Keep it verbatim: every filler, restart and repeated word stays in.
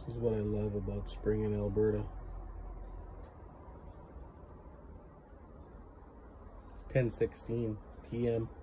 This is what I love about spring in Alberta. It's ten sixteen p m